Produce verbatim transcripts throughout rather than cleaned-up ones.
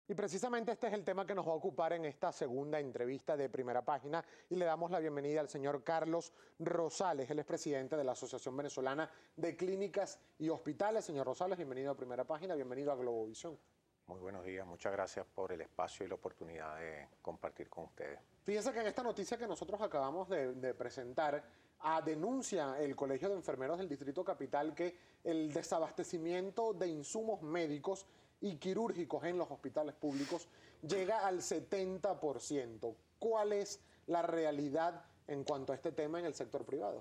Y precisamente este es el tema que nos va a ocupar en esta segunda entrevista de Primera Página y le damos la bienvenida al señor Carlos Rosales, él es presidente de la Asociación Venezolana de Clínicas y Hospitales. Señor Rosales, bienvenido a Primera Página, bienvenido a Globovisión. Muy buenos días, muchas gracias por el espacio y la oportunidad de compartir con ustedes. Fíjese que en esta noticia que nosotros acabamos de, de presentar, a denuncia el Colegio de Enfermeros del Distrito Capital que el desabastecimiento de insumos médicos y quirúrgicos en los hospitales públicos llega al setenta por ciento. ¿Cuál es la realidad en cuanto a este tema en el sector privado?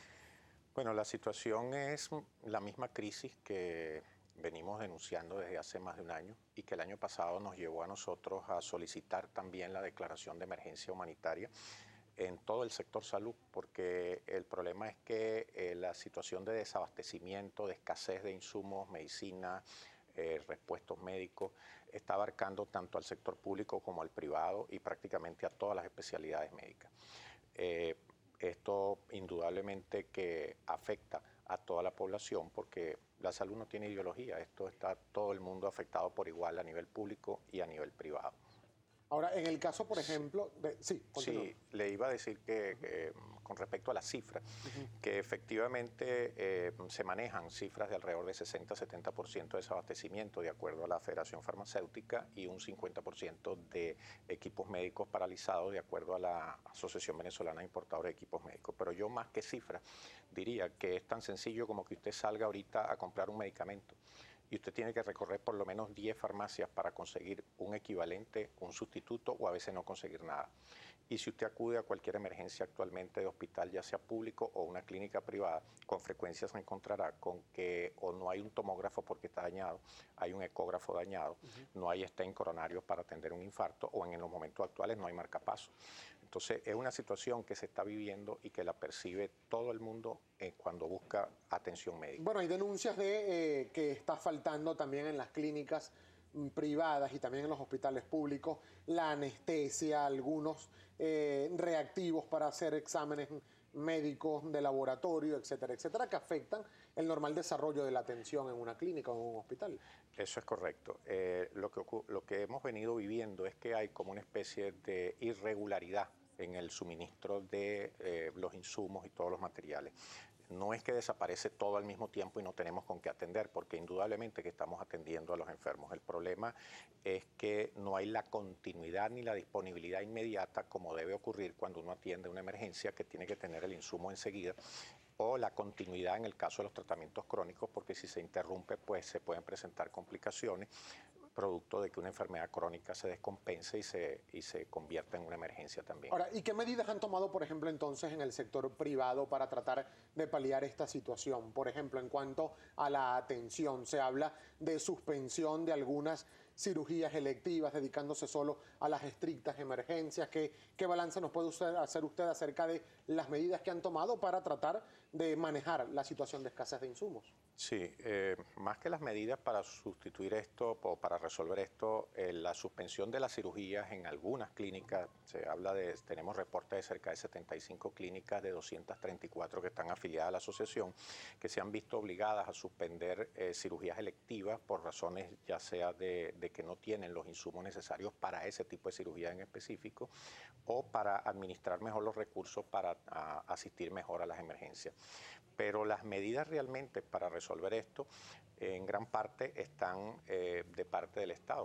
Bueno, la situación es la misma crisis que venimos denunciando desde hace más de un año y que el año pasado nos llevó a nosotros a solicitar también la declaración de emergencia humanitaria en todo el sector salud, porque el problema es que eh, la situación de desabastecimiento, de escasez de insumos, medicina, eh, repuestos médicos, está abarcando tanto al sector público como al privado y prácticamente a todas las especialidades médicas. Eh, esto indudablemente que afecta a toda la población porque la salud no tiene ideología, esto está todo el mundo afectado por igual a nivel público y a nivel privado. Ahora, en el caso, por ejemplo, de... sí, continúa. Sí, le iba a decir que, que con respecto a las cifras, uh-huh. que efectivamente eh, se manejan cifras de alrededor de sesenta a setenta por ciento de desabastecimiento de acuerdo a la Federación Farmacéutica y un cincuenta por ciento de equipos médicos paralizados de acuerdo a la Asociación Venezolana de Importadores de Equipos Médicos. Pero yo más que cifras diría que es tan sencillo como que usted salga ahorita a comprar un medicamento y usted tiene que recorrer por lo menos diez farmacias para conseguir un equivalente, un sustituto o a veces no conseguir nada. Y si usted acude a cualquier emergencia actualmente de hospital, ya sea público o una clínica privada, con frecuencia se encontrará con que o no hay un tomógrafo porque está dañado, hay un ecógrafo dañado, uh-huh. no hay stent coronarios para atender un infarto o en los momentos actuales no hay marcapaso. Entonces es una situación que se está viviendo y que la percibe todo el mundo eh, cuando busca atención médica. Bueno, hay denuncias de eh, que está faltando también en las clínicas privadas y también en los hospitales públicos la anestesia, algunos eh, reactivos para hacer exámenes médicos de laboratorio, etcétera, etcétera, que afectan el normal desarrollo de la atención en una clínica o en un hospital. Eso es correcto. Eh, lo, que, lo que hemos venido viviendo es que hay como una especie de irregularidad en el suministro de eh, los insumos y todos los materiales. No es que desaparece todo al mismo tiempo y no tenemos con qué atender, porque indudablemente que estamos atendiendo a los enfermos. El problema es que no hay la continuidad ni la disponibilidad inmediata como debe ocurrir cuando uno atiende una emergencia que tiene que tener el insumo enseguida, o la continuidad en el caso de los tratamientos crónicos, porque si se interrumpe pues se pueden presentar complicaciones producto de que una enfermedad crónica se descompense y se, y se convierta en una emergencia también. Ahora, ¿y qué medidas han tomado, por ejemplo, entonces en el sector privado para tratar de paliar esta situación? Por ejemplo, en cuanto a la atención, se habla de suspensión de algunas cirugías electivas, dedicándose solo a las estrictas emergencias. ¿Qué, qué balance nos puede usted, hacer usted acerca de las medidas que han tomado para tratar de manejar la situación de escasez de insumos? Sí, eh, más que las medidas para sustituir esto o para resolver esto, eh, la suspensión de las cirugías en algunas clínicas, se habla de, tenemos reportes de cerca de setenta y cinco clínicas de doscientas treinta y cuatro que están afiliadas a la asociación, que se han visto obligadas a suspender eh, cirugías electivas por razones ya sea de, de que no tienen los insumos necesarios para ese tipo de cirugía en específico o para administrar mejor los recursos para a, asistir mejor a las emergencias. Pero las medidas realmente para resolver esto eh, en gran parte están eh, de parte del Estado,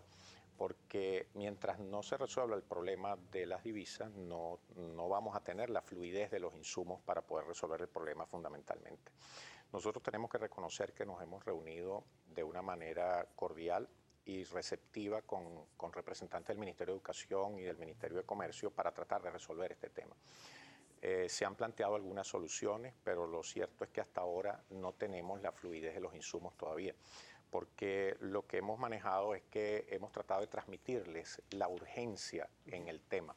porque mientras no se resuelva el problema de las divisas, no, no vamos a tener la fluidez de los insumos para poder resolver el problema fundamentalmente. Nosotros tenemos que reconocer que nos hemos reunido de una manera cordial y receptiva con, con representantes del Ministerio de Educación y del Ministerio de Comercio para tratar de resolver este tema. Eh, se han planteado algunas soluciones, pero lo cierto es que hasta ahora no tenemos la fluidez de los insumos todavía, porque lo que hemos manejado es que hemos tratado de transmitirles la urgencia en el tema.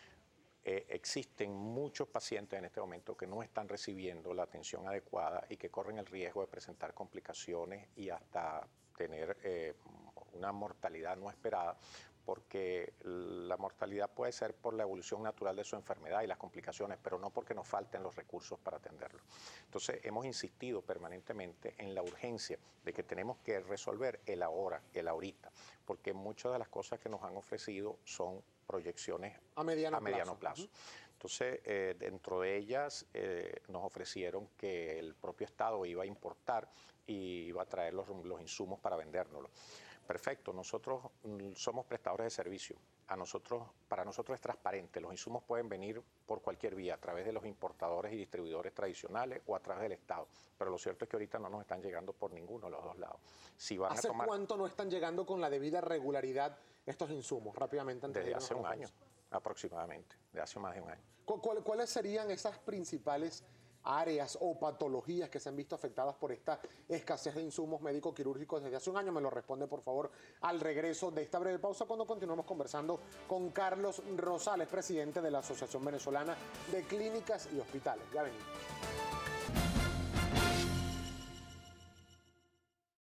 Eh, existen muchos pacientes en este momento que no están recibiendo la atención adecuada y que corren el riesgo de presentar complicaciones y hasta tener eh, una mortalidad no esperada porque la mortalidad puede ser por la evolución natural de su enfermedad y las complicaciones, pero no porque nos falten los recursos para atenderlo. Entonces, hemos insistido permanentemente en la urgencia de que tenemos que resolver el ahora, el ahorita, porque muchas de las cosas que nos han ofrecido son proyecciones a mediano, a mediano plazo. plazo. Uh-huh. Entonces, eh, dentro de ellas eh, nos ofrecieron que el propio Estado iba a importar y iba a traer los, los insumos para vendérnoslo. Perfecto, nosotros mm, somos prestadores de servicio. A nosotros, para nosotros es transparente, los insumos pueden venir por cualquier vía, a través de los importadores y distribuidores tradicionales o a través del Estado. Pero lo cierto es que ahorita no nos están llegando por ninguno de los dos lados. Si van ¿Hace a tomar, cuánto no están llegando con la debida regularidad estos insumos? Rápidamente. Antes desde de hace un año aproximadamente, de hace más de un año. ¿Cuál, ¿Cuáles serían esas principales áreas o patologías que se han visto afectadas por esta escasez de insumos médico-quirúrgicos desde hace un año? Me lo responde, por favor, al regreso de esta breve pausa, cuando continuemos conversando con Carlos Rosales, presidente de la Asociación Venezolana de Clínicas y Hospitales. Ya venimos.